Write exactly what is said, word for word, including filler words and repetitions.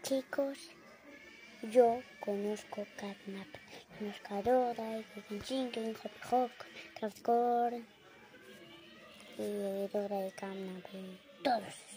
chicos, yo conozco Catnap, conozco a Dora, y Chicken, Hoppy Hop, Craftcore, y Dora y Catnap, y todos.